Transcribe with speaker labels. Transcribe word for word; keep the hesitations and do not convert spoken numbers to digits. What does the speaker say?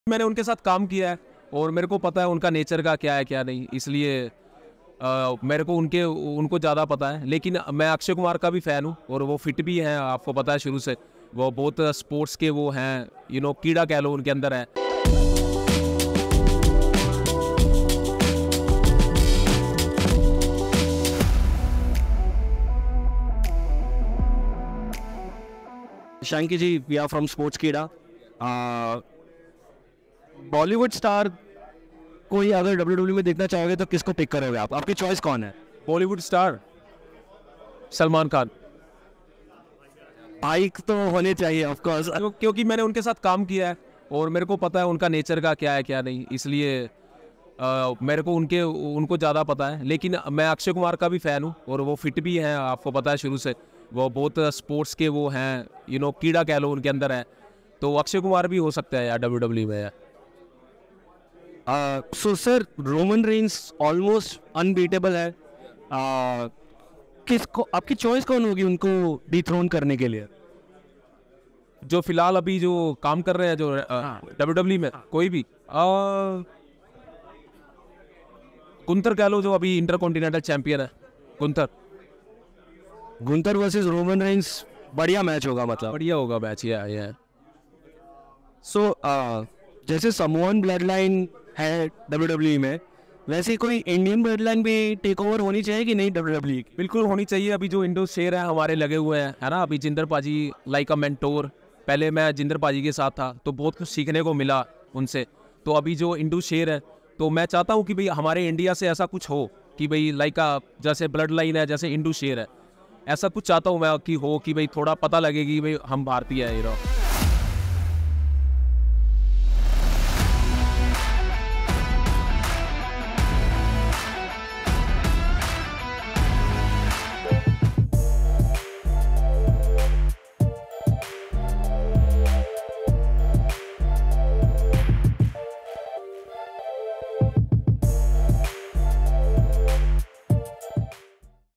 Speaker 1: मैंने उनके साथ काम किया है और मेरे को पता है उनका नेचर का क्या है क्या नहीं, इसलिए आ, मेरे को उनके उनको ज़्यादा पता है। लेकिन मैं अक्षय कुमार का भी फ़ैन हूँ और वो फिट भी हैं, आपको पता है शुरू से वो बहुत स्पोर्ट्स के वो हैं, यू नो कीड़ा कह लो उनके अंदर है।
Speaker 2: Shanki ji, we are from sports Keeda. Bollywood star कोई अगर डब्ल्यू डब्ल्यू में देखना चाहोगे तो किसको पिक करोगे आप? आपकी चॉइस कौन है?
Speaker 1: Bollywood star Salman Khan.
Speaker 2: Bike तो होने चाहिए ऑफ कोर्स,
Speaker 1: क्यों- क्योंकि मैंने उनके साथ काम किया है और मेरे को पता है उनका नेचर का क्या है क्या नहीं, इसलिए आ, मेरे को उनके उनको ज़्यादा पता है। लेकिन मैं अक्षय कुमार का भी फ़ैन हूँ और वो फिट भी हैं, आपको पता है शुरू से वो बहुत स्पोर्ट्स के वो हैं, यू नो कीड़ा कह लो उनके अंदर है। तो अक्षय कुमार भी हो सकता है यार डब्ल्यू डब्ल्यू में यार।
Speaker 2: So sir, Roman Reigns almost unbeatable है। uh, किसको आपकी चॉइस कौन होगी उनको डिथ्रोन करने के लिए?
Speaker 1: जो फिलहाल अभी जो काम कर रहे हैं जो डब्ल्यू डब्ल्यू में, कोई भी आ, गुंतर कह लो जो अभी इंटरकॉन्टिनेंटल चैंपियन है, Gunther.
Speaker 2: Gunther versus Roman Reigns, बढ़िया मैच होगा मतलब।
Speaker 1: बढ़िया होगा मैच ये ये।
Speaker 2: सो so, uh, जैसे समोअन ब्लड लाइन है डब्ल्यू डब्ल्यू में, वैसे कोई इंडियन ब्लड लाइन भी टेक ओवर होनी चाहिए कि नहीं डब्ल्यू डब्ल्यू की?
Speaker 1: बिल्कुल होनी चाहिए। अभी जो इंडो शेर है हमारे लगे हुए हैं, है ना, अभी जिंदर पाजी लाइक अ मेंटोर। पहले मैं जिंदर पाजी के साथ था तो बहुत कुछ सीखने को मिला उनसे। तो अभी जो इंडो शेर है, तो मैं चाहता हूँ कि भाई हमारे इंडिया से ऐसा कुछ हो कि भाई लाइक अ जैसे ब्लड लाइन है, जैसे इंडो शेर है, ऐसा कुछ चाहता हूँ मैं कि हो कि भाई थोड़ा पता लगे कि भाई हम भारतीय है, यू नो।